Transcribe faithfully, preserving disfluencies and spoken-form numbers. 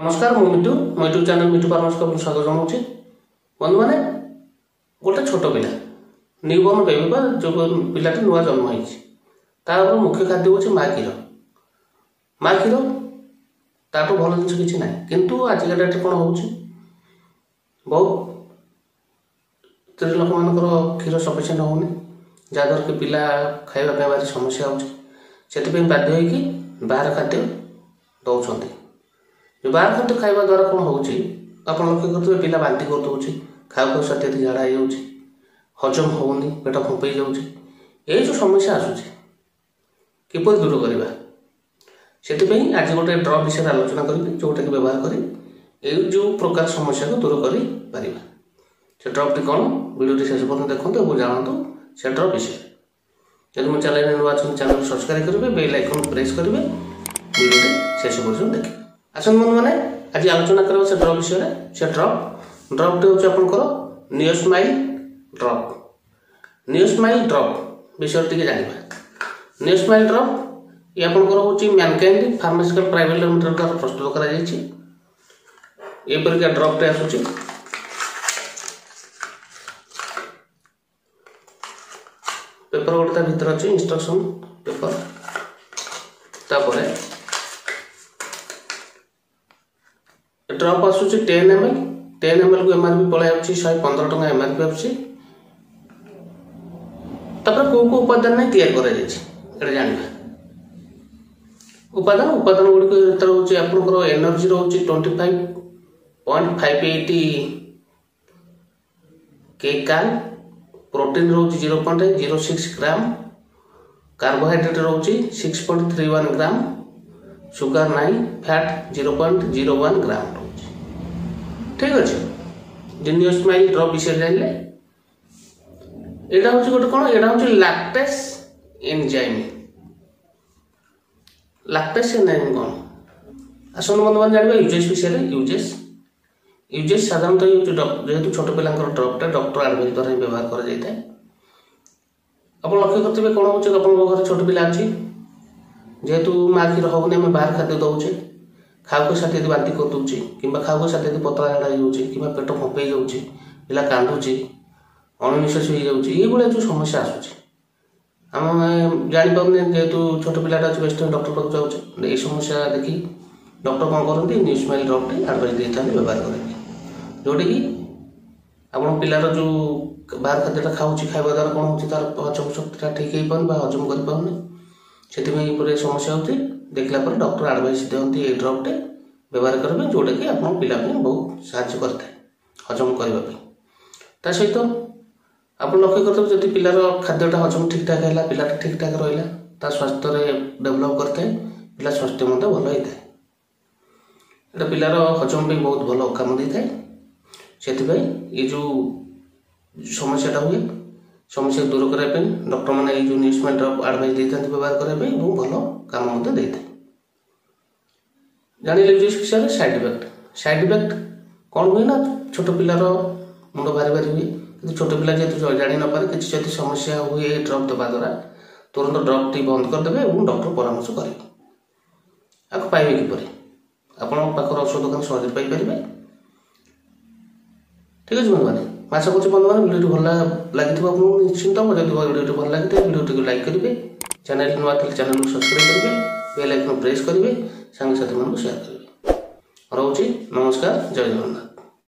नमस्कार मु मिटू मो यूट्यूब चैनल मिटू फार्मर्स को स्वागत जनाऊँ। बंधु मैंने गोटे छोट पिला न्यूबॉर्न बेबी बा जो पिलाटी नुआ जन्म होता मुख्य खाद्य हूँ माँ क्षीर। माँ क्षीर ताठू भल जिन किसी ना किंतु आजिका डेट कौन हो बहुत स्त्री लोक मान क्षीर सफिसीयंट होनी जहाँद्वारा कि पिला खाइबा भारी समस्या होती बाध्य होगी बाहर खाद्य दौरान जो बाहर खाद्य खाइबा द्वारा कौन हो लक्ष्य करते पिला बांती कर दौर खाऊ खाऊ साथी झाड़ा हो हजम होनी पेट फंपई जाऊँगी ये जो समस्या आसूँ किपर दूर करवा से आज गोटे ड्रप विषय आलोचना करी जोटा कि व्यवहार कर जो प्रकार समस्या को दूर कर पारिबा। से ड्रपटी कौन वीडियो शेष पर्यटन देखते और जानतु से ड्रप विषय। जब मो चैनल नुआ चैनल सब्सक्राइब करेंगे बेल आइकन प्रेस करेंगे वीडियो शेष पर्यटन देखिए। आसन बंधु मैंने आज आलोचना करवा से ड्रप विषय से ड्रप ड्रपटी हूँ आपंकर नियोस्माइल ड्रप। नियोस्माइल ड्रप विषय टी जाना। नियोस्माइल ड्रप ये आपंकर हूँ मैनकाइंड फार्मास्यूटिकल प्राइवेट लिमिटेड द्वारा प्रस्तुत कर ड्रपटे आसूँ। पेपर गोटे भीतर अच्छे इंस्ट्रक्शन पेपर तापर ड्रप आसूँ ten m l ten m l को एमआरपी पलि शहे पंद्रह टका एमआरपी आसूँ। कौ कौ उपादान नहीं तैयारी कर जाना उपादान उपादान गुड़िक हूँ आपंकर एनर्जी रोचे twenty five point five eight k cal protein रोचे zero point zero six gram carbohydrate रोचे six point three one gram sugar nine fat zero point zero one gram रोचे। ठीक अच्छे नियोस्माइल ड्रप विषय जानले यहाँ हूँ गोटे कौन यहाँ हूँ लैक्टेस एंजाइम। लैक्टेस एंजाइम कौन आसन बंधु मैंने जानवा यूजेस विषय यूजेस यूजेस साधारणतः जेहेतु छोट पिला ड्रपटा डॉक्टर एडवाइस द्वारा व्यवहार कर आप लक्ष्य करते कौन हो घर छोट पिला अच्छी जेहेतु माँ क्षीर होनी आम बाहर खाद्य दौचे खाऊ खाऊ साथी बांती कर दूचे कि खाऊ खाऊ साथी पतला झाड़ा हो पेट फंपई जाऊँगी पिला कांदुची अणनिश्वास हो जाऊँगी ये भाया जो समस्या आसूँ आम जापारे जेहेतु छोट पिलाटा अच्छे बेस्ट डॉक्टर पाक जाऊे ये समस्या देखी डॉक्टर कौन करते नियोस्माइल ड्रपटी एडवाइस देते व्यवहार करेंगे जोटा कि आप पिलार जो बाहर खाद्यटा खाऊँ खाଇବା द्वारा कौन हो तार हजम शक्तिटा ठीक हो पानी हजम कर पाने से समस्या होती देखला पर डॉक्टर एडवाइस दिखती ये ड्रपटे व्यवहार करेंगे जोटा कि आप पिला बहुत साहाय्य करता है हजम करने सहित आप लक्ष्य करते जब पिलार खाद्यटा हजम ठीक ठाक है पिलाटा ठीक ठाक रहा स्वास्थ्य डेभलप करता है पिला स्वास्थ्य भल होता है ये पिलार हजम भी बहुत भल काम दे थाए से ये जो समस्याटा हुए समस्या दूर करने डॉक्टर मैंने जो नियोस्माइल ड्रप एडवाइस देते व्यवहार करने भल काम दे थाए। जान यूजेस विषय साइड इफेक्ट साइड इफेक्ट कौन हुए ना छोट पिलार मुंड भारी भारी हुए कि छोट पिला जेहतु जानी न पारे किसी जब समस्या हुए ड्रप देवा द्वारा तुरंत ड्रप टी बंद करदे और डॉक्टर परामर्श करेंगे आपको पाइबे किपर आपण पाखर औषध दुकान सहज पाइपर। ठीक अच्छे बंधु मैंने आशा कर बंधु मैंने वीडियो भल लगी आपको निश्चिंत जब वीडियो भल लगी वीडियो लाइक करेंगे चैनल नुआ चैनल को सब्सक्राइब करेंगे बेल आइकन प्रेस करेंगे सांग साथी मान शेयर करेंगे। रोचे नमस्कार जय जगन्नाथ।